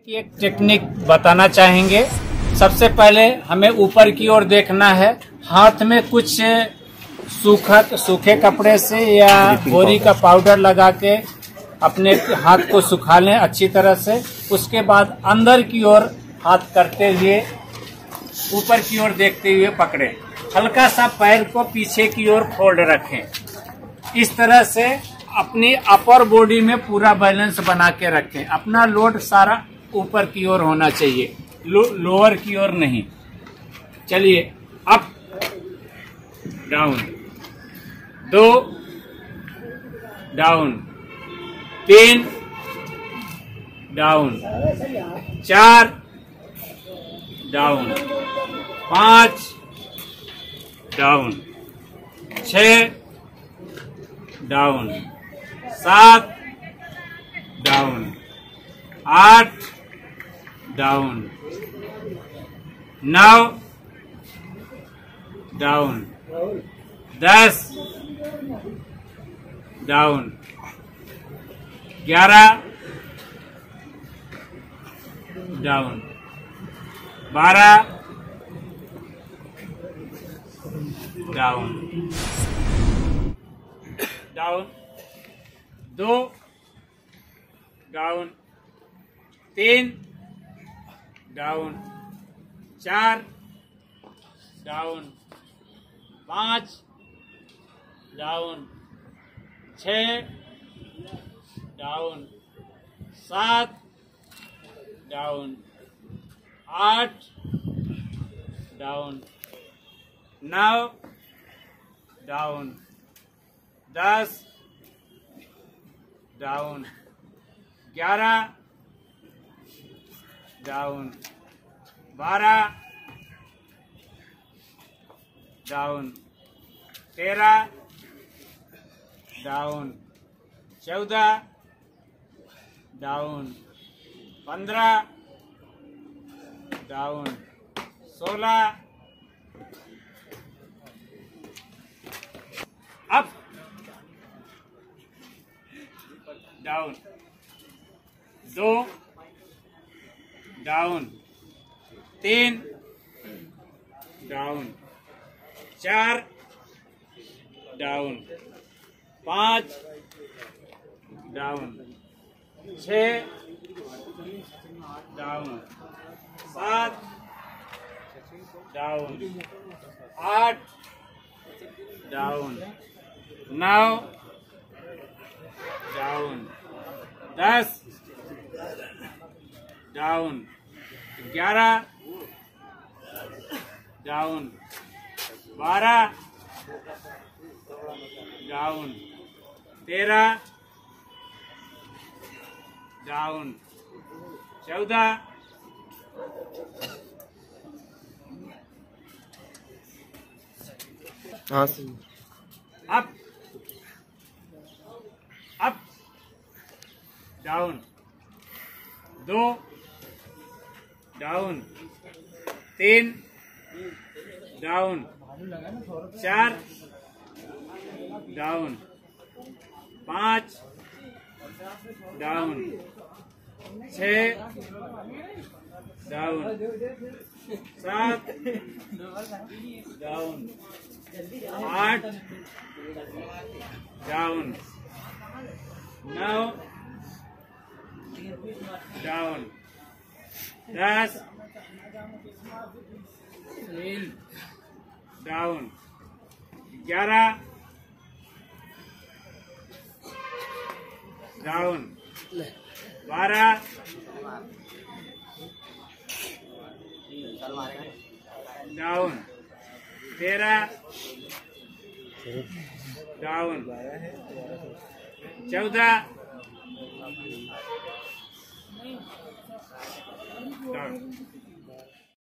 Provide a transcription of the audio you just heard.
की एक टेक्निक बताना चाहेंगे। सबसे पहले हमें ऊपर की ओर देखना है। हाथ में कुछ सूखे कपड़े से या बोरी का पाउडर लगा के अपने हाथ को सुखा लें अच्छी तरह से। उसके बाद अंदर की ओर हाथ करते हुए ऊपर की ओर देखते हुए पकड़ें। हल्का सा पैर को पीछे की ओर फोल्ड रखें। इस तरह से अपनी अपर बॉडी में पूरा बैलेंस बना के रखें। अपना लोड सारा ऊपर की ओर होना चाहिए, लोअर की ओर नहीं। चलिए, up down, 2 down, 3 down, 4 down, 5 down, 6 down, 7 down, 8 down, 9 down, 10 down, 11 down, 12 down, down, 2 down, 3 down, 4 down, 5 down, 6 down, 7 down, 8 down, 9 down, 10 down, 11 down, 12 down, 13 down, 14 down, 15 down, 16 up down, 2 down, 3 down, 4 down, 5 down, 6 down, 7 down, 8 down, 9 down, 10 down, 11 down, 12 down, 13 down, 14 up up down, 2 down, 3 down, 4 down, 5 down, 6 down, 7 down, 8 down, 9 down, 10 down, 11 down, 12 down, 13 down, 14 down.